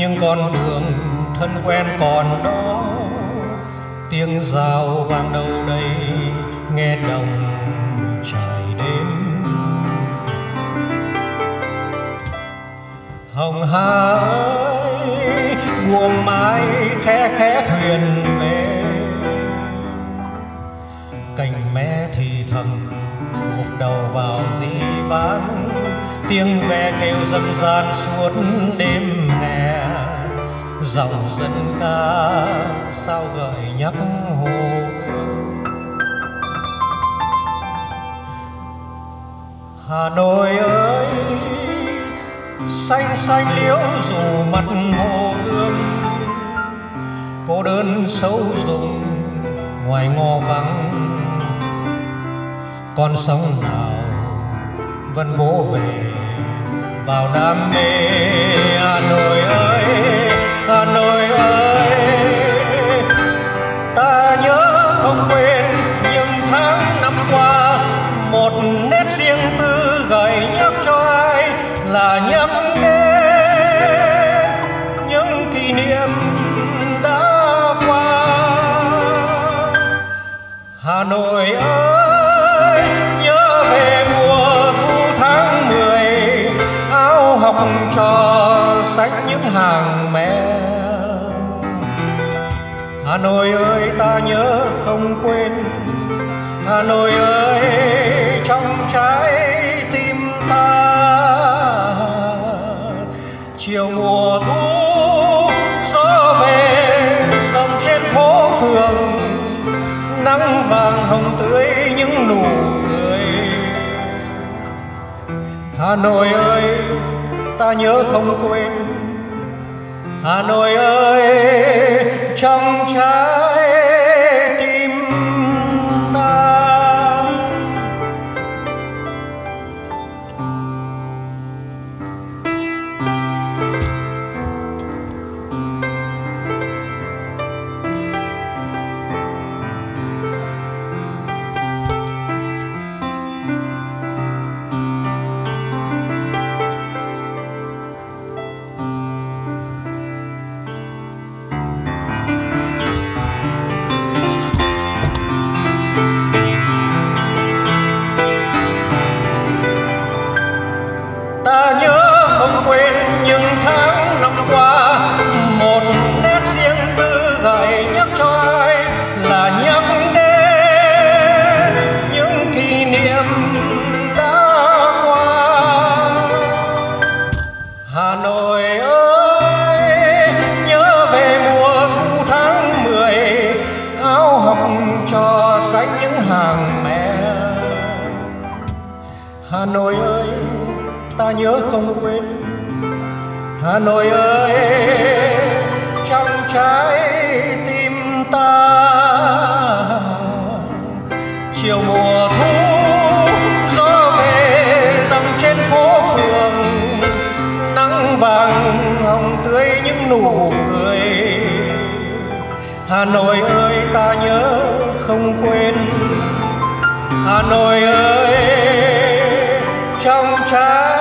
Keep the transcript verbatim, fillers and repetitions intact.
nhưng con đường thân quen còn đó. Tiếng rào vang đâu đây nghe đồng trải đêm. Hồng Hà ơi, buông mái khẽ khẽ thuyền về. Cành mé thì thầm gục đầu vào dĩ vãng. Tiếng ve kêu dâm gian suốt đêm hè. Dòng dân ca sao gợi nhắc hồ Gươm. Hà Nội ơi, xanh xanh liễu dù mặt hồ Gươm. Cô đơn sâu rụng ngoài ngõ vắng. Con sóng nào vẫn vỗ về vào đam mê. Hà Nội ơi, Hà Nội ơi, ta nhớ không quên những tháng năm qua. Một nét riêng tư gợi nhắc cho ai là nhắc đến những kỷ niệm đã qua. Hà Nội ơi, nhớ về mùa thu tháng mười. Áo học trò xách những hàng me. Hà Nội ơi, ta nhớ không quên. Hà Nội ơi, trong trái tim ta. Chiều mùa thu gió về dòng trên phố phường. Nắng vàng hồng tươi những nụ cười. Hà Nội ơi, ta nhớ không quên. Hà Nội ơi, trong trái tim ta. Ta nhớ không quên những tháng năm qua. Một nét riêng tư gợi nhắc cho ai là nhắc đến những kỷ niệm đã qua. Hà Nội ơi, nhớ về mùa thu tháng mười. Áo học trò xách những hàng me. Hà Nội ơi, ta nhớ không quên. Hà Nội ơi, trong trái tim ta. Chiều mùa thu gió về dòng trên phố phường. Nắng vàng hồng tươi những nụ cười. Hà Nội ơi, ta nhớ không quên. Hà Nội ơi, trong trái